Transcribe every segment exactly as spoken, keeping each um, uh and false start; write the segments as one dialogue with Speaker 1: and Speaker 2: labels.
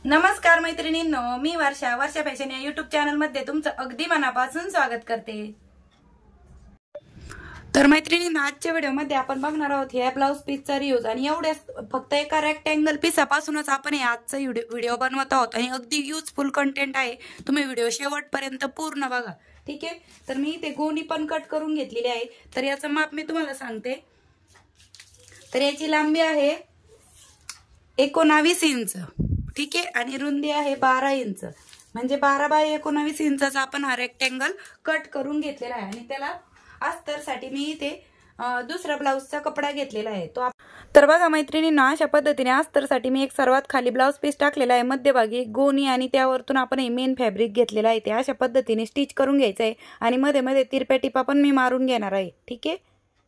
Speaker 1: नमस्कार मैत्रिणींनो, मी वर्षा वर्षा फॅशन या युट्यूब चॅनल मध्ये तुमचं अगदी मनापासून स्वागत करते। तर मैत्रिणींनो, आजच्या व्हिडिओ मध्ये आपण बघणार आहोत ह्या ब्लाउज पीसचा रियूज आणि एवढ्या फक्त एका रेक्टँगल पीसापासूनच आपण हे आजचा व्हिडिओ बनवत आहोत आणि अगदी युजफुल कंटेंट आहे। तुम्ही व्हिडिओ शेवटपर्यंत पूर्ण बघा, ठीक आहे। तर मी ते गोणी पण कट करून घेतलेली आहे। तर याचं माप मी तुम्हाला सांगते। तर याची लांबी आहे एकोणावीस इंच, ठीक आहे, आणि रुंदी आहे बारा इंच, म्हणजे बारा बाय एकोणावीस इंचाचा आपण हा रेक्टँगल कट करून घेतलेला आहे। आणि त्याला अस्तरसाठी मी इथे दुसरा ब्लाउजचा कपडा घेतलेला आहे तो। तर बघा मैत्रिणींना, अशा पद्धतीने अस्तरसाठी मी एक सर्वात खाली ब्लाउज पीस टाकलेला आहे, मध्यभागी गोणी आणि त्यावरतून आपण हे मेन फॅब्रिक घेतलेला आहे ते अशा पद्धतीने स्टिच करून घ्यायचं आहे। आणि मध्ये मध्ये तिरप्या टिपा पण मी मारून घेणार आहे, ठीक आहे।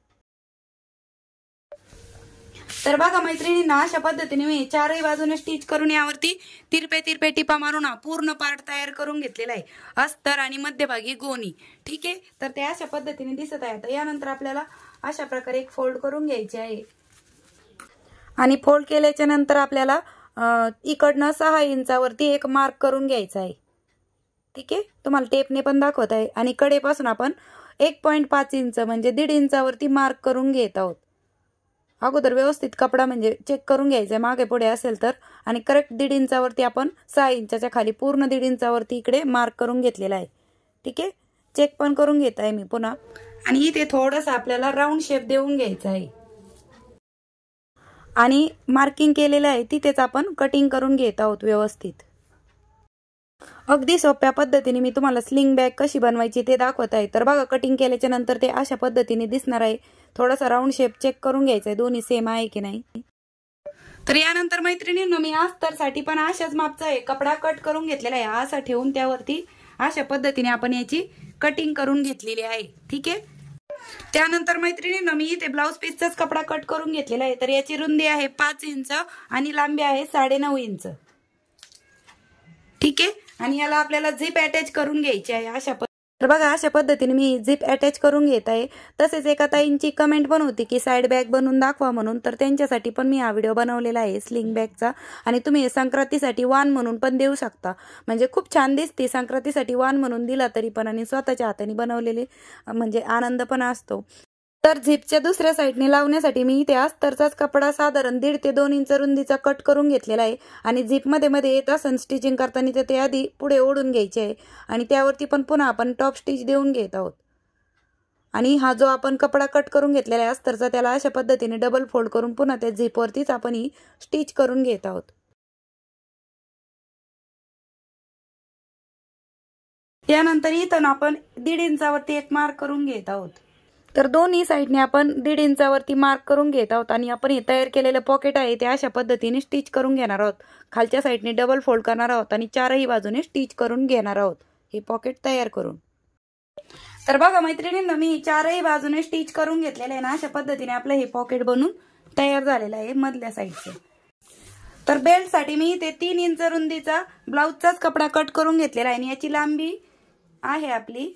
Speaker 1: तर बघा मैत्रिणींना, अशा पद्धतीने मी चारही बाजूने स्टिच करून यावरती तिरपे तिरपे टिपा मारून हा पूर्ण पार्ट तयार करून घेतलेला आहे, अस्तर आणि मध्यभागी गोणी, ठीक आहे। तर ते अशा पद्धतीने दिसत आहे। आता यानंतर आपल्याला अशा प्रकारे एक फोल्ड करून घ्यायचे आहे आणि फोल्ड केल्याच्या नंतर आपल्याला इकडनं सहा इंचावरती एक मार्क करून घ्यायचा आहे, ठीक आहे। तुम्हाला टेपने पण दाखवत आहे। आणि कडेपासून आपण एक पॉईंट पाच इंच म्हणजे दीड इंचावरती मार्क करून घेत आहोत। अगोदर व्यवस्थित कपडा म्हणजे चेक करून घ्यायचा मागे पुढे असेल तर, आणि करेक्ट दीड इंचावरती आपण सहा इंचाच्या खाली पूर्ण दीड इंचावरती इकडे मार्क करून घेतलेला आहे, ठीक आहे। चेक पण करून घेत आहे मी पुन्हा। आणि इथे थोडंसं आपल्याला राऊंड शेप देऊन घ्यायचा आहे आणि मार्किंग केलेलं आहे तिथेच आपण कटिंग करून घेत आहोत व्यवस्थित। अगदी सोप्या पद्धतीने मी तुम्हाला स्लिंग बॅग कशी बनवायची ते दाखवत आहे। तर बघा, कटिंग केल्याच्या नंतर ते अशा पद्धतीने दिसणार आहे। थोडासा राऊंड शेप चेक करून घ्यायचा आहे दोन्ही सेम आहे की नाही। तर यानंतर मैत्रिणींनो, मी अस्तरसाठी पण अशाच मापचा आहे कपडा कट करून घेतलेला आहे। असा ठेवून त्यावरती अशा पद्धतीने आपण याची कटिंग करून घेतलेली आहे, ठीक आहे। त्यानंतर मैत्रिणींनो, मी इथे ब्लाउज पीसचाच कपडा कट करून घेतलेला आहे। तर याची रुंदी आहे पाच इंच आणि लांबी आहे साडे नऊ इंच, ठीक आहे। आणि याला आपल्याला झिप अटॅच करून घ्यायची आहे अशा पद्धतीने। तर बघा, अशा पद्धतीने मी झिप अटॅच करून घेत आहे। तसेच एका ताईंची कमेंट पण होती की साइड बॅग बनवून दाखवा म्हणून, तर त्यांच्यासाठी पण मी हा व्हिडिओ बनवलेला आहे स्लिंग बॅगचा। आणि तुम्ही संक्रांतीसाठी वाण म्हणून पण देऊ शकता, म्हणजे खूप छान दिसते। संक्रांतीसाठी वाण म्हणून दिला तरी पण आणि स्वतःच्या हाताने बनवलेले म्हणजे आनंद पण असतो। तर झिपच्या दुसऱ्या साईडने लावण्यासाठी मी इथे अस्तरचाच कपडा साधारण दीड ते दोन इंच रुंदीचा कट करून घेतलेला आहे। आणि झिप मध्ये मध्ये येत असन स्टिचिंग करताना ते आधी पुढे ओढून घ्यायचे आहे आणि त्यावरती पण पुन्हा आपण टॉप स्टिच देऊन घेत आहोत। आणि हा जो आपण कपडा कट करून घेतलेला आहे अस्तरचा, त्याला अशा पद्धतीने डबल फोल्ड करून पुन्हा त्या झिपवरतीच आपण ही स्टिच करून घेत आहोत। त्यानंतर इथून आपण दीड इंचावरती एक मार्क करून घेत आहोत। तर दोन्ही साईडने आपण दीड इंचावरती मार्क करून घेत आहोत आणि आपण हे तयार केलेलं पॉकेट आहे ते अशा पद्धतीने स्टिच करून घेणार आहोत। खालच्या साईडने डबल फोल्ड करणार आहोत आणि चारही बाजूने स्टिच करून घेणार आहोत हे पॉकेट तयार करून। तर बघा मैत्रिणींना, मी चारही बाजूने स्टिच करून घेतलेलं आहे ना, अशा पद्धतीने आपलं हे पॉकेट बनून तयार झालेलं आहे मधल्या साईडचं। तर बेल्ट साठी मी इथे तीन इंच रुंदीचा ब्लाउजचाच कपडा कट करून घेतलेला आहे आणि याची लांबी आहे आपली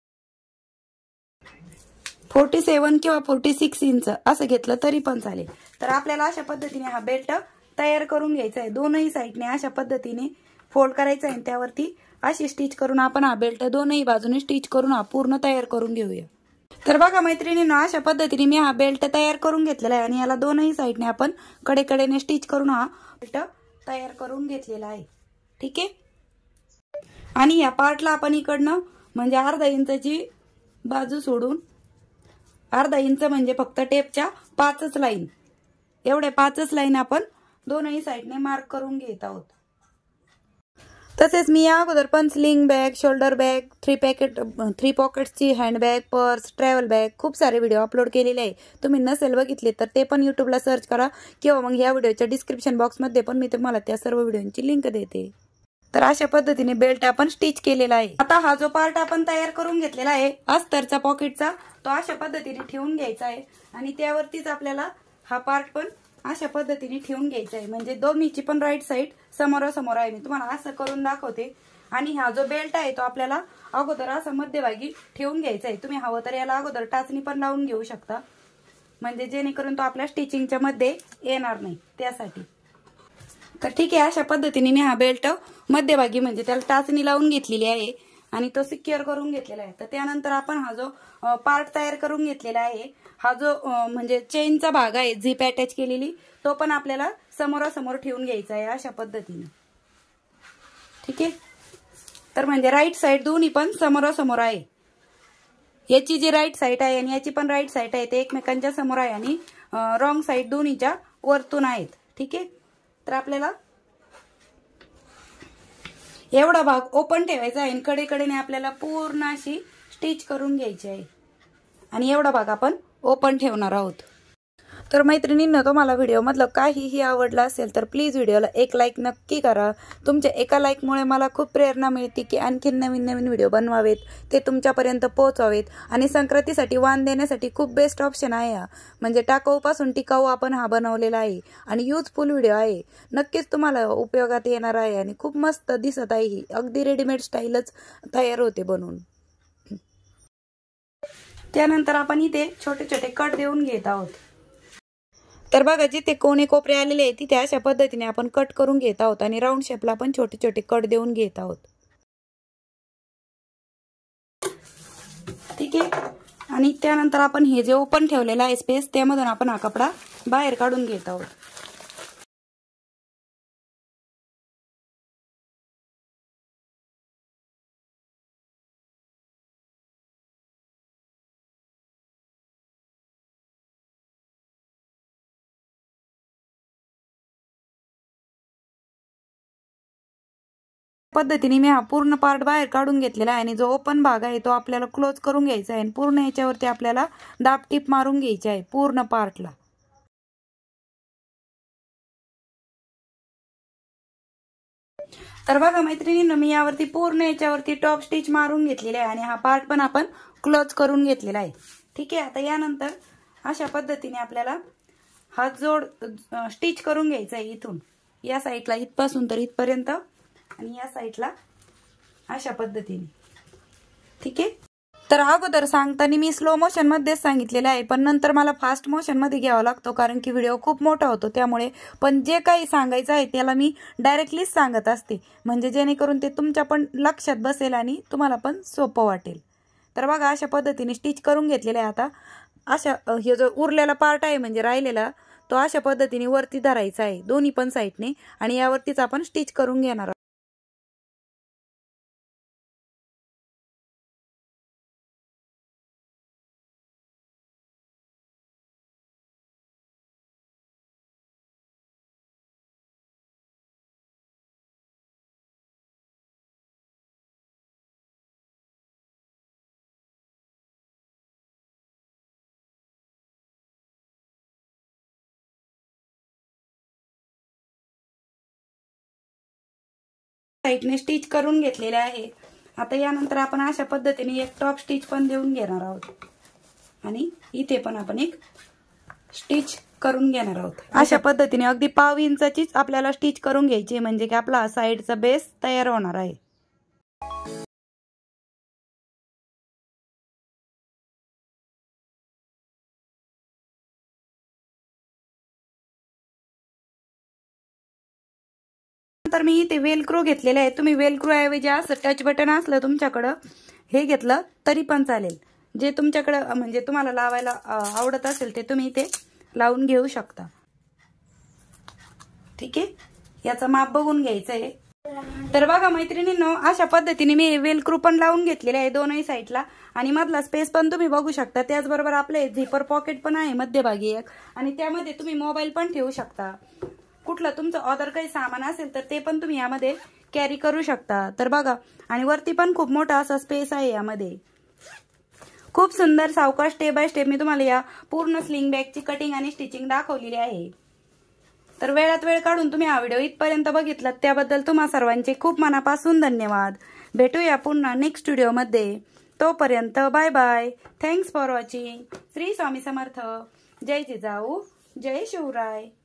Speaker 1: फोर्टी सेवन किंवा फोर्टी सिक्स इंच असं घेतलं तरी पण चालेल। तर आपल्याला अशा पद्धतीने हा बेल्ट तयार करून घ्यायचा आहे। दोनही साईडने अशा पद्धतीने फोल्ड करायचा आहे, त्यावरती अशी स्टिच करून आपण हा बेल्ट दोनही बाजूने स्टिच करून हा पूर्ण तयार करून घेऊया। तर बघा मैत्रिणींनो, अशा पद्धतीने मी हा बेल्ट तयार करून घेतलेला आहे आणि याला दोनही साईडने आपण कडेकडेने स्टिच करून हा बेल्ट तयार करून घेतलेला आहे, ठीक आहे। आणि या पार्टला आपण इकडनं म्हणजे अर्धा इंचाची बाजू सोडून, अर्धा इंच म्हणजे फक्त टेपच्या पाचच लाईन, एवढ्या पाचच लाईन आपण दोनही साईडने मार्क करून घेत आहोत। तसेच मी या अगोदर पण sling bag, shoulder bag, three packet three पॉकेट्सची हँडबॅग, पर्स, ट्रॅव्हल बॅग खूप सारे व्हिडिओ अपलोड केलेले आहे। तुम्ही नसेल बघितले तर ते पण युट्यूबला सर्च करा किंवा मग या व्हिडिओच्या डिस्क्रिप्शन बॉक्समध्ये पण मी तुम्हाला त्या सर्व व्हिडिओची लिंक देते। तर अशा पद्धतीने बेल्ट आपण स्टिच केलेला आहे। आता हा जो पार्ट आपण तयार करून घेतलेला आहे अस्तरचा पॉकेटचा, तो अशा पद्धतीने ठेवून घ्यायचा आहे आणि त्यावरतीच आपल्याला हा पार्ट पण अशा पद्धतीने ठेवून घ्यायचा आहे, म्हणजे दोन्हीची पण राईट साईड समोरासमोर आहे। मी तुम्हाला असं करून दाखवते। आणि हा जो बेल्ट आहे तो आपल्याला अगोदर असा मध्यभागी ठेवून घ्यायचा आहे। तुम्ही हवं तर याला अगोदर टाचणी पण लावून घेऊ शकता, म्हणजे जेणेकरून तो आपल्या स्टिचिंगच्या मध्ये येणार नाही त्यासाठी। तर ठीक आहे, अशा पद्धतीने मी हा बेल्ट मध्यभागी म्हणजे त्याला टाचणी लावून घेतलेली आहे आणि तो सिक्युअर करून घेतलेला आहे। तर त्यानंतर आपण हा जो पार्ट तयार करून घेतलेला आहे, हा जो म्हणजे चेनचा भाग आहे झिप अटॅच केलेली, तो पण आपल्याला समोरासमोर ठेवून घ्यायचा आहे अशा पद्धतीने। ठीक आहे, तर म्हणजे राईट साइड दोन्ही पण समोरासमोर आहे। याची जी राईट साइड आहे आणि याची पण राईट साइड आहे ते एकमेकांच्या समोर आहे आणि रॉंग साइड दोन्हीच्या वरतून आहेत। ठीक आहे, तर आपल्याला एवढा भाग ओपन ठेवायचा आहे आणि कडेकडेने आपल्याला पूर्ण अशी स्टिच करून घ्यायची आहे आणि एवढा भाग आपण ओपन ठेवणार आहोत। तर मैत्रिणींनो, तुम्हाला व्हिडिओ मधलं काहीही आवडलं असेल तर प्लीज व्हिडिओला एक लाईक नक्की करा। तुमच्या एका लाईकमुळे मला खूप प्रेरणा मिळते की आणखी नवीन नवीन व्हिडिओ बनवावेत, ते तुमच्यापर्यंत पोहोचवावेत। आणि संक्रांतीसाठी वाण देण्यासाठी खूप बेस्ट ऑप्शन आहे हा, म्हणजे टाकाऊपासून टिकाऊ आपण हा बनवलेला आहे आणि युजफुल व्हिडिओ आहे। नक्कीच तुम्हाला उपयोगात येणार आहे आणि खूप मस्त दिसत आहे ही, अगदी रेडीमेड स्टाईलच तयार होते बनवून। त्यानंतर आपण इथे छोटे छोटे कट देऊन घेत आहोत। तर बघा, जिथे कोणे कोपरे आलेले आहेत तिथे अशा पद्धतीने आपण कट करून घेत आहोत आणि राऊंड शेपला पण छोटे छोटे कट देऊन घेत आहोत। ठीक आहे, आणि त्यानंतर आपण हे जे ओपन ठेवलेला आहे स्पेस, त्यामधून आपण हा कपडा बाहेर काढून घेत आहोत। पद्धतीने मी हा पूर्ण पार्ट बाहेर काढून घेतलेला आहे आणि जो ओपन भाग आहे तो आपल्याला क्लोज करून घ्यायचा आहे आणि पूर्ण याच्यावरती आपल्याला दाब टीप मारून घ्यायची आहे पूर्ण पार्टला। तर बघा मैत्रिणींनो, मी यावरती पूर्ण याच्यावरती टॉप स्टिच मारून घेतलेला आहे आणि हा पार्ट पण आपण क्लोज करून घेतलेला आहे। ठीक आहे, आता यानंतर अशा पद्धतीने आपल्याला हा जोड स्टिच करून घ्यायचा आहे, इथून या साईडला इथपासून तर इथपर्यंत आणि या साईडला अशा पद्धतीने। ठीक आहे, तर अगोदर सांगताना मी स्लो मोशन मध्येच सांगितलेलं आहे, पण नंतर मला फास्ट मोशन मध्ये घ्यावा लागतो कारण की व्हिडिओ खूप मोठा होतो त्यामुळे। पण जे काही सांगायचं आहे त्याला मी डायरेक्टलीच सांगत असते, म्हणजे जेणेकरून ते तुमच्या पण लक्षात बसेल आणि तुम्हाला पण सोपं वाटेल। तर बघा, अशा पद्धतीने स्टिच करून घेतलेलं आहे। आता अशा हे जो उरलेला पार्ट आहे म्हणजे राहिलेला, तो अशा पद्धतीने वरती धरायचा आहे दोन्ही पण साईडने आणि यावरतीच आपण स्टिच करून घेणार आहोत। साईडने स्टिच करून घेतलेले आहे। आता यानंतर आपण अशा पद्धतीने एक टॉप स्टिच पण देऊन घेणार आहोत आणि इथे पण आपण एक स्टिच करून घेणार आहोत। अशा पद्धतीने अगदी पाव इंचाचीच आपल्याला स्टिच करून घ्यायची, म्हणजे की आपला साईडचा बेस तयार होणार आहे। तर मी इथे वेलक्रो घेतलेले आहे, तुम्ही वेलक्रो ऐवजी असं टच बटन असलं तुमच्याकडं हे घेतलं तरी पण चालेल, जे तुमच्याकडं म्हणजे तुम्हाला लावायला आवडत असेल ते तुम्ही इथे लावून घेऊ शकता। ठीक आहे, याचा माप बघून घ्यायचं आहे। तर बघा मैत्रिणींनो, अशा पद्धतीने मी वेलक्रो पण लावून घेतलेले आहे दोनही साईडला आणि मधला स्पेस पण तुम्ही बघू शकता। त्याचबरोबर आपले झिपर पॉकेट पण आहे मध्यभागी एक, आणि त्यामध्ये तुम्ही मोबाईल पण ठेवू शकता। कुठलं तुमचं अदर काही सामान असेल तर ते पण तुम्ही यामध्ये कॅरी करू शकता। तर बघा, आणि वरती पण खूप मोठा असा स्पेस आहे यामध्ये। खूप सुंदर सावकाश स्टेप बाय स्टेप मी तुम्हाला या पूर्ण स्लिंग बॅगची कटिंग आणि स्टिचिंग दाखवलेली आहे। तर वेळात वेळ काढून तुम्ही हा व्हिडिओ इथपर्यंत बघितलात त्याबद्दल तुम्हा सर्वांचे खूप मनापासून धन्यवाद। भेटूया पुन्हा नेक्स्ट व्हिडिओमध्ये, तोपर्यंत bye bye. Thanks for watching. Shri Swami Samarth. जय जिजाऊ, जय शिवराय।